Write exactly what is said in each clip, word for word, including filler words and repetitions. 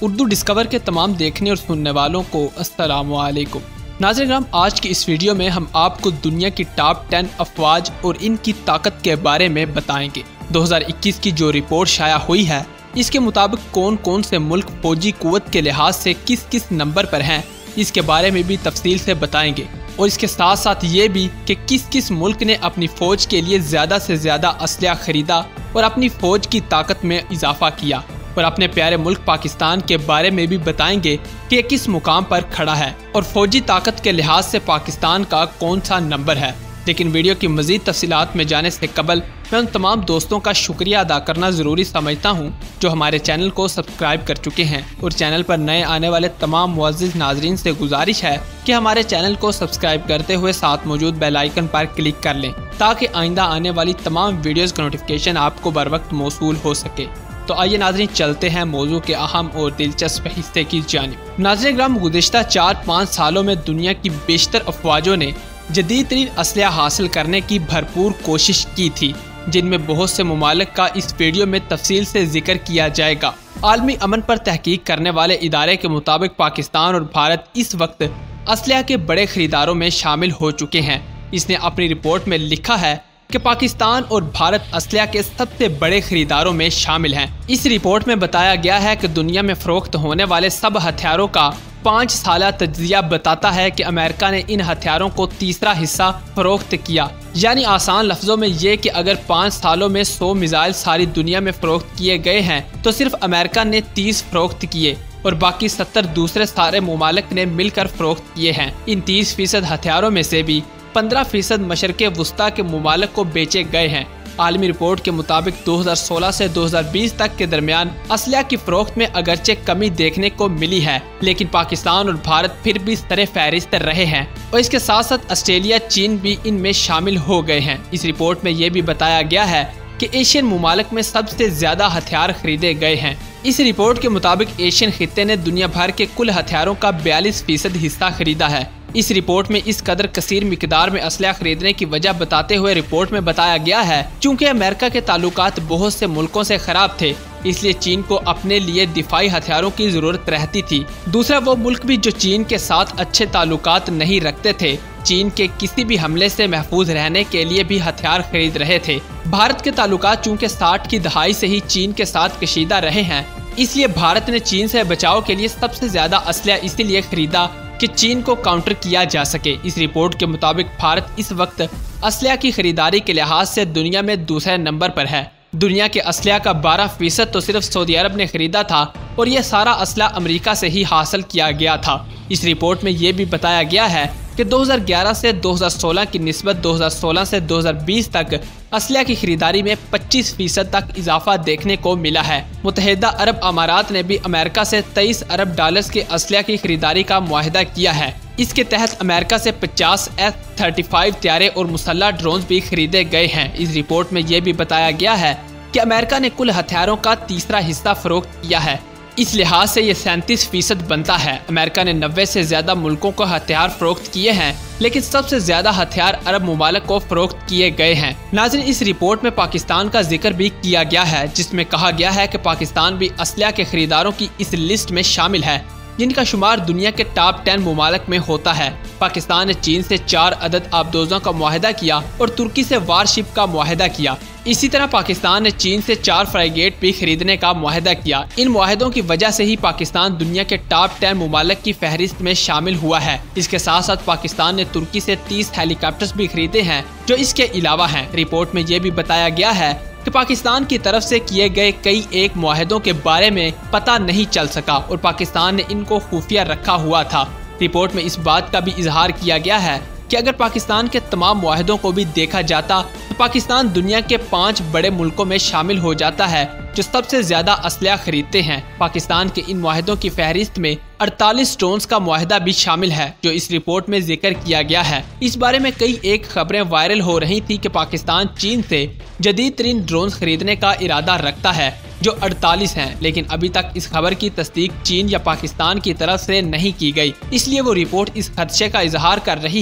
Urdu discover के तमाम देखने और सुनने वालों को अस्सलाम वालेकुम। नाज़रीन किराम, आज की इस वीडियो में हम आपको दुनिया की टॉप टेन अफवाज और इनकी ताकत के बारे में बताएंगे। दो हज़ार इक्कीस की जो रिपोर्ट शाया हुई है, इसके मुताबिक कौन कौन से मुल्क फौजी कुव्वत के लिहाज से किस किस नंबर पर हैं, इसके बारे में भी तफसील से बताएंगे। और इसके साथ साथ ये भी कि किस किस मुल्क ने अपनी फ़ौज के लिए ज़्यादा से ज़्यादा असलहा खरीदा और अपनी फ़ौज की ताकत में इजाफा किया। और अपने प्यारे मुल्क पाकिस्तान के बारे में भी बताएंगे कि ये किस मुकाम पर खड़ा है और फौजी ताकत के लिहाज से पाकिस्तान का कौन सा नंबर है। लेकिन वीडियो की मज़ीद तफसीलात में जाने से कबल मैं उन तमाम दोस्तों का शुक्रिया अदा करना ज़रूरी समझता हूँ जो हमारे चैनल को सब्सक्राइब कर चुके हैं। और चैनल पर नए आने वाले तमाम मुअज़्ज़िज़ नाज़रीन से गुजारिश है कि हमारे चैनल को सब्सक्राइब करते हुए साथ मौजूद बेल आइकन पर क्लिक कर लें ताकि आइंदा आने वाली तमाम वीडियोज़ का नोटिफिकेशन आपको बर वक्त मौसूल हो सके। तो आइए नाज़रीन, चलते हैं मौजू के अहम और दिलचस्प हिस्से की जानिब। नाज़रीन किराम, गुज़िश्ता चार पाँच सालों में दुनिया की बेशतर अफवाजों ने जदीद तरीन असलहा हासिल करने की भरपूर कोशिश की थी, जिनमें बहुत से मुमालिक का इस वीडियो में तफसील से जिक्र किया जाएगा। आलमी अमन पर तहकीक करने वाले इदारे के मुताबिक पाकिस्तान और भारत इस वक्त असलहा के बड़े खरीदारों में शामिल हो चुके हैं। इसने अपनी रिपोर्ट में लिखा है कि पाकिस्तान और भारत असलहा के सबसे बड़े खरीदारों में शामिल हैं। इस रिपोर्ट में बताया गया है कि दुनिया में फरोख्त होने वाले सब हथियारों का पाँच साला तज्जिया बताता है कि अमेरिका ने इन हथियारों को तीसरा हिस्सा फरोख्त किया। यानी आसान लफ्जों में ये कि अगर पाँच सालों में सौ मिसाइल सारी दुनिया में फरोख्त किए गए हैं तो सिर्फ अमेरिका ने तीस फरोख्त किए और बाकी सत्तर दूसरे सारे मुमालिक ने मिलकर फरोख्त किए हैं। इन तीस फीसद हथियारों में से भी पंद्रह फीसद मशरक़े वुस्ता के मुमालिक को बेचे गए हैं। आलमी रिपोर्ट के मुताबिक दो हज़ार सोलह से दो हज़ार बीस तक के दरमियान असलहा की फरोख्त में अगरचे कमी देखने को मिली है, लेकिन पाकिस्तान और भारत फिर भी सरे फहरिस्त रहे हैं और इसके साथ साथ ऑस्ट्रेलिया, चीन भी इनमें शामिल हो गए हैं। इस रिपोर्ट में ये भी बताया गया है कि एशियन मुमालिक में सबसे ज्यादा हथियार खरीदे गए हैं। इस रिपोर्ट के मुताबिक एशियन खित्ते ने दुनिया भर के कुल हथियारों का बयालीस फीसद हिस्सा खरीदा है। इस रिपोर्ट में इस कदर कसीर मिकदार में असलहा खरीदने की वजह बताते हुए रिपोर्ट में बताया गया है क्योंकि अमेरिका के ताल्लुकात बहुत से मुल्कों से खराब थे, इसलिए चीन को अपने लिए दिफाई हथियारों की जरूरत रहती थी। दूसरा, वो मुल्क भी जो चीन के साथ अच्छे ताल्लुकात नहीं रखते थे, चीन के किसी भी हमले से महफूज रहने के लिए भी हथियार खरीद रहे थे। भारत के ताल्लुकात चूँकि साठ की दहाई से ही चीन के साथ कशीदा रहे हैं, इसलिए भारत ने चीन से बचाव के लिए सबसे ज्यादा असलहा इसीलिए खरीदा कि चीन को काउंटर किया जा सके। इस रिपोर्ट के मुताबिक भारत इस वक्त असलहा की खरीदारी के लिहाज से दुनिया में दूसरे नंबर पर है। दुनिया के असलहा का बारह फीसद तो सिर्फ सऊदी अरब ने खरीदा था और यह सारा असलहा अमेरिका से ही हासिल किया गया था। इस रिपोर्ट में ये भी बताया गया है कि दो हज़ार ग्यारह से दो हज़ार सोलह की निस्बत दो हज़ार सोलह से दो हज़ार बीस तक असलहा की खरीदारी में पच्चीस फीसद तक इजाफा देखने को मिला है। मुत्तहिदा अरब अमारात ने भी अमेरिका से तेईस अरब डॉलर्स के असलहा की खरीदारी का मुआहिदा किया है। इसके तहत अमेरिका से पचास एफ थर्टी फाइव त्यारे और मुसल्लह ड्रोन भी खरीदे गए हैं। इस रिपोर्ट में यह भी बताया गया है कि अमेरिका ने कुल हथियारों का तीसरा हिस्सा फरोख्त किया है। इस लिहाज से ये सैंतीस फीसद बनता है। अमेरिका ने नब्बे से ज्यादा मुल्कों को हथियार फरोख्त किए हैं, लेकिन सबसे ज्यादा हथियार अरब मुमालिक को फरोख्त किए गए हैं। नाज़रीन, इस रिपोर्ट में पाकिस्तान का जिक्र भी किया गया है, जिसमें कहा गया है कि पाकिस्तान भी असलहा के खरीदारों की इस लिस्ट में शामिल है, जिनका शुमार दुनिया के टॉप टेन मुमालिक में होता है। पाकिस्तान ने चीन से चार अदद आबदोजों का मुआहिदा किया और तुर्की से वारशिप का मुआहिदा किया। इसी तरह पाकिस्तान ने चीन से चार फ्राइगेट भी खरीदने का मुआहिदा किया। इन मुआहिदों की वजह से ही पाकिस्तान दुनिया के टॉप टेन मुमालिक की फहरिस्त में शामिल हुआ है। इसके साथ साथ पाकिस्तान ने तुर्की से तीस हेलीकॉप्टर्स भी खरीदे हैं जो इसके अलावा हैं। रिपोर्ट में ये भी बताया गया है कि पाकिस्तान की तरफ से किए गए कई एक मुआहिदों के बारे में पता नहीं चल सका और पाकिस्तान ने इनको खुफिया रखा हुआ था। रिपोर्ट में इस बात का भी इजहार किया गया है कि अगर पाकिस्तान के तमाम मुआहिदों को भी देखा जाता तो पाकिस्तान दुनिया के पाँच बड़े मुल्कों में शामिल हो जाता है जो सबसे ज्यादा असलहा खरीदते हैं। पाकिस्तान के इन मुआहिदों की फहरिस्त में अड़तालीस ड्रोन्स का मुआहिदा भी शामिल है जो इस रिपोर्ट में जिक्र किया गया है। इस बारे में कई एक खबरें वायरल हो रही थी कि पाकिस्तान चीन से जदीद तरीन ड्रोन्स खरीदने का इरादा रखता है जो अड़तालीस हैं, लेकिन अभी तक इस खबर की तस्दीक चीन या पाकिस्तान की तरफ से नहीं की गई। इसलिए वो रिपोर्ट इस खदशे का इजहार कर रही है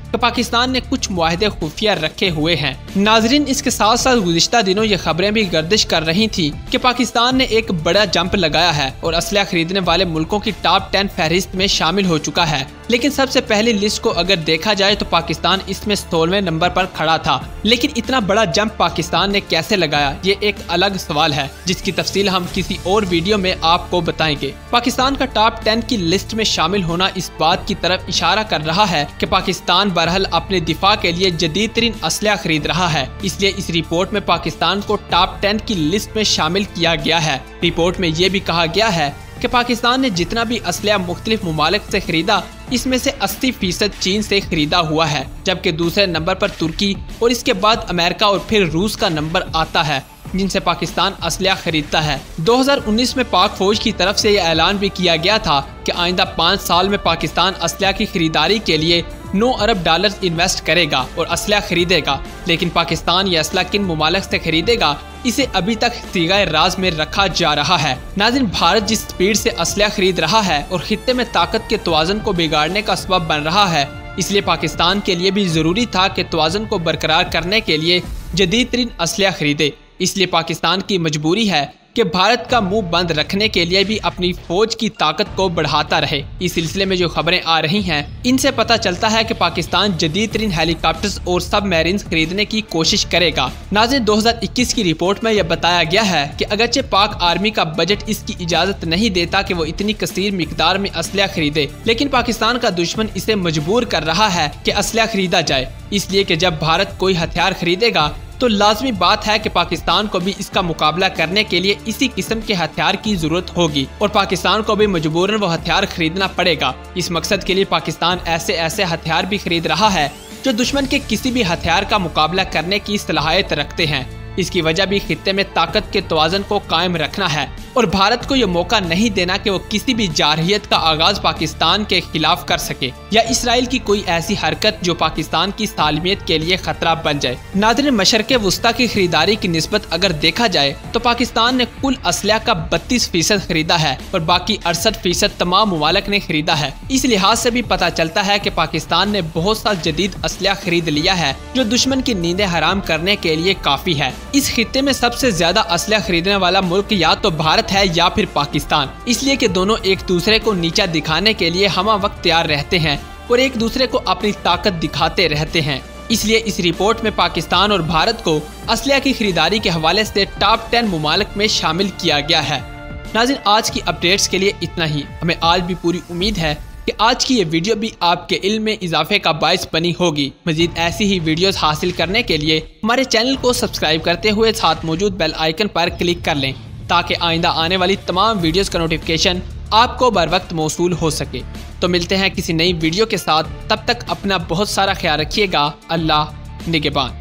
कि पाकिस्तान ने कुछ मुआहदे खुफिया रखे हुए हैं। नाजरीन, इसके साथ साथ गुज़िश्ता दिनों ये खबरें भी गर्दिश कर रही थी कि पाकिस्तान ने एक बड़ा जंप लगाया है और असलहा खरीदने वाले मुल्कों की टॉप टेन फहरिस्त में शामिल हो चुका है। लेकिन सबसे पहली लिस्ट को अगर देखा जाए तो पाकिस्तान इसमें सोलहवें नंबर पर खड़ा था। लेकिन इतना बड़ा जंप पाकिस्तान ने कैसे लगाया, ये एक अलग सवाल है जिसकी तफसील हम किसी और वीडियो में आपको बताएंगे। पाकिस्तान का टॉप टेन की लिस्ट में शामिल होना इस बात की तरफ इशारा कर रहा है कि पाकिस्तान बहरहाल अपने दिफा के लिए जदीद तरीन असलहा खरीद रहा है। इसलिए इस रिपोर्ट में पाकिस्तान को टॉप टेन की लिस्ट में शामिल किया गया है। रिपोर्ट में ये भी कहा गया है कि पाकिस्तान ने जितना भी असलहा मुख्तलिफ मुमालिक से खरीदा, इसमें से अस्सी फीसद चीन से खरीदा हुआ है, जबकि दूसरे नंबर पर तुर्की और इसके बाद अमेरिका और फिर रूस का नंबर आता है जिनसे पाकिस्तान असलहा खरीदता है। दो हज़ार उन्नीस में पाक फौज की तरफ से यह ऐलान भी किया गया था कि आइंदा पाँच साल में पाकिस्तान असलहा की खरीदारी के लिए नौ अरब डॉलर इन्वेस्ट करेगा और असलहा खरीदेगा। लेकिन पाकिस्तान ये असलहा किन मुमालिक से खरीदेगा, इसे अभी तक सीगाए राज में रखा जा रहा है। नाज़रीन, भारत जिस स्पीड से असलहा खरीद रहा है और खित्ते में ताकत के तवाज़ुन को बिगाड़ने का सबब बन रहा है, इसलिए पाकिस्तान के लिए भी जरूरी था कि तवाज़ुन को बरकरार करने के लिए जदीद तरीन असलहा खरीदे। इसलिए पाकिस्तान की मजबूरी है कि भारत का मुंह बंद रखने के लिए भी अपनी फौज की ताकत को बढ़ाता रहे। इस सिलसिले में जो खबरें आ रही हैं, इनसे पता चलता है कि पाकिस्तान जदीद तरीन हेलीकॉप्टर्स और सबमरीन्स खरीदने की कोशिश करेगा। नाज़रीन, दो हज़ार इक्कीस की रिपोर्ट में यह बताया गया है कि अगरचे पाक आर्मी का बजट इसकी इजाजत नहीं देता कि वो इतनी कसीर मिकदार में असलहा खरीदे, लेकिन पाकिस्तान का दुश्मन इसे मजबूर कर रहा है कि असलहा खरीदा जाए। इसलिए कि जब भारत कोई हथियार खरीदेगा तो लाजमी बात है कि पाकिस्तान को भी इसका मुकाबला करने के लिए इसी किस्म के हथियार की जरूरत होगी और पाकिस्तान को भी मजबूरन वो हथियार खरीदना पड़ेगा। इस मकसद के लिए पाकिस्तान ऐसे ऐसे हथियार भी खरीद रहा है जो दुश्मन के किसी भी हथियार का मुकाबला करने की सलाहियत रखते हैं। इसकी वजह भी खित्ते में ताकत के तवाज़ुन को कायम रखना है और भारत को यह मौका नहीं देना कि वो किसी भी जारहियत का आगाज पाकिस्तान के खिलाफ कर सके या इसराइल की कोई ऐसी हरकत जो पाकिस्तान की सालमियत के लिए खतरा बन जाए। नाज़रीन, मशरक़े वुस्ता की खरीदारी की निस्बत अगर देखा जाए तो पाकिस्तान ने कुल असलहा का बत्तीस फीसद खरीदा है और बाकी अड़सठ फीसद तमाम मुमालिक ने खरीदा है। इस लिहाज से भी पता चलता है कि पाकिस्तान ने बहुत सा जदीद असलहा खरीद लिया है जो दुश्मन की नींदें हराम करने के लिए काफी है। इस खित्ते में सबसे ज्यादा असलहा खरीदने वाला मुल्क या तो भारत है या फिर पाकिस्तान, इसलिए कि दोनों एक दूसरे को नीचा दिखाने के लिए हमा वक्त तैयार रहते हैं और एक दूसरे को अपनी ताकत दिखाते रहते हैं। इसलिए इस रिपोर्ट में पाकिस्तान और भारत को असलहा की खरीदारी के हवाले से टॉप टेन मुमालिक में शामिल किया गया है। नाज़रीन, आज की अपडेट्स के लिए इतना ही। हमें आज भी पूरी उम्मीद है कि आज की ये वीडियो भी आपके इल्म में इजाफे का बाइस बनी होगी। मजीद ऐसी ही वीडियोस हासिल करने के लिए हमारे चैनल को सब्सक्राइब करते हुए साथ मौजूद बेल आइकन पर क्लिक कर लें ताकि आइंदा आने वाली तमाम वीडियोस का नोटिफिकेशन आपको बर वक्त मौसूल हो सके। तो मिलते हैं किसी नई वीडियो के साथ, तब तक अपना बहुत सारा ख्याल रखिएगा। अल्लाह निगहबान।